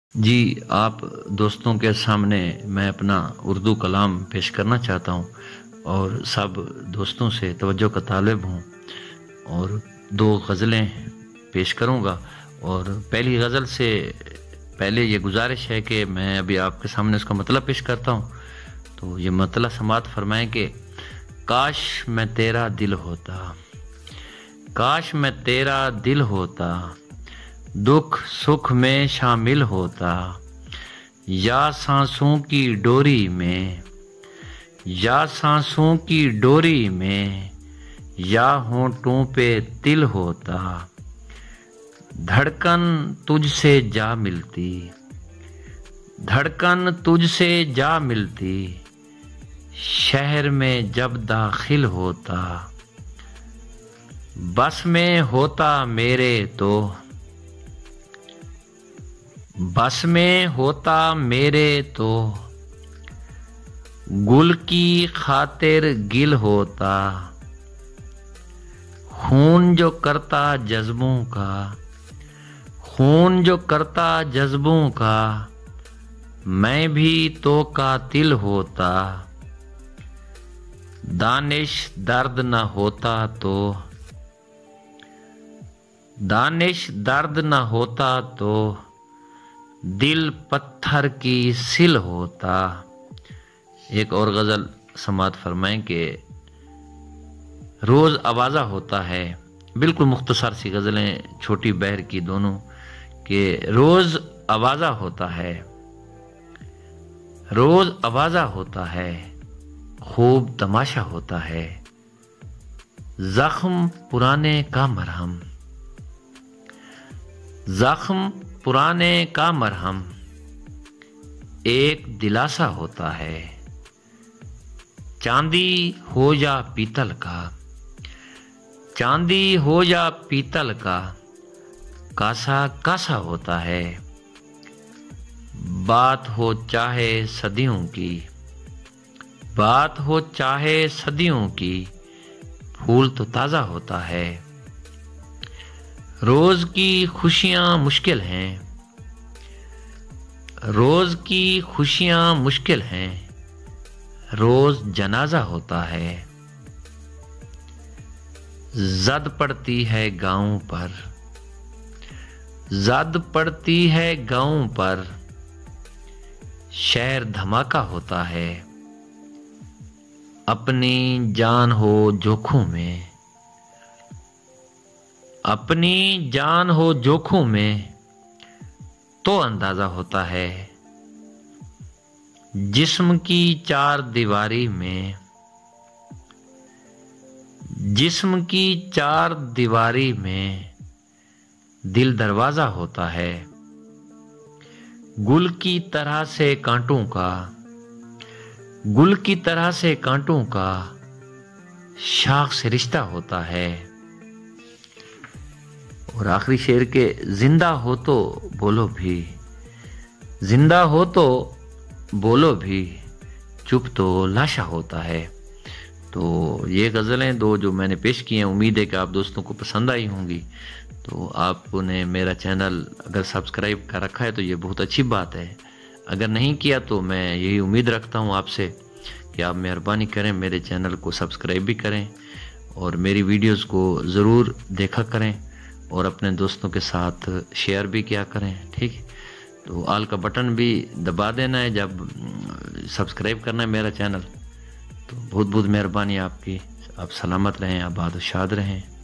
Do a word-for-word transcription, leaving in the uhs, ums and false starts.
जी, आप दोस्तों के सामने मैं अपना उर्दू कलाम पेश करना चाहता हूँ और सब दोस्तों से तवज्जो का तालिब हूँ और दो गज़लें पेश करूँगा। और पहली गज़ल से पहले ये गुजारिश है कि मैं अभी आपके सामने उसका मतलब पेश करता हूँ। तो ये मतलब समात फरमाएं कि काश मैं तेरा दिल होता, काश मैं तेरा दिल होता, दुख सुख में शामिल होता, या सांसों की डोरी में, या सांसों की डोरी में, या होंठों पे तिल होता, धड़कन तुझसे जा मिलती, धड़कन तुझसे जा मिलती, शहर में जब दाखिल होता, बस में होता मेरे तो, बस में होता मेरे तो, गुल की खातिर गिल होता, खून जो करता जज्बों का, खून जो करता जज्बों का, मैं भी तो कातिल होता, दानिश दर्द न होता तो, दानिश दर्द न होता तो, दिल पत्थर की सिल होता। एक और गज़ल समात फरमाएं कि रोज़ आवाज़ा होता है, बिल्कुल मुख्तसर सी गज़लें छोटी बहर की दोनों, कि रोज़ आवाज़ा होता है, रोज़ आवाज़ा होता है, खूब तमाशा होता है, ज़ख्म पुराने का मरहम, ज़ख्म पुराने का मरहम, एक दिलासा होता है, चांदी हो या पीतल का, चांदी हो या पीतल का, कासा कासा होता है, बात हो चाहे सदियों की, बात हो चाहे सदियों की, फूल तो ताज़ा होता है, रोज की खुशियां मुश्किल हैं, रोज की खुशियां मुश्किल हैं, रोज जनाजा होता है, जद पड़ती है गाँव पर, जद पड़ती है गाँव पर, शहर धमाका होता है, अपनी जान हो जोखों में, अपनी जान हो जोखों में, तो अंदाजा होता है, जिस्म की चार दीवारी में, जिस्म की चार दीवारी में, दिल दरवाजा होता है, गुल की तरह से कांटों का, गुल की तरह से कांटों का, शाख से रिश्ता होता है। और आखिरी शेर के जिंदा हो तो बोलो भी, जिंदा हो तो बोलो भी, चुप तो लाशा होता है। तो ये गज़लें दो जो मैंने पेश की हैं, उम्मीद है कि आप दोस्तों को पसंद आई होंगी। तो आपने मेरा चैनल अगर सब्सक्राइब कर रखा है तो ये बहुत अच्छी बात है, अगर नहीं किया तो मैं यही उम्मीद रखता हूँ आपसे कि आप मेहरबानी करें, मेरे चैनल को सब्सक्राइब भी करें और मेरी वीडियोस को ज़रूर देखा करें और अपने दोस्तों के साथ शेयर भी किया करें। ठीक है, तो आल का बटन भी दबा देना है जब सब्सक्राइब करना है मेरा चैनल। तो बहुत बहुत मेहरबानी आपकी। आप सलामत रहें, आबाद शाद रहें।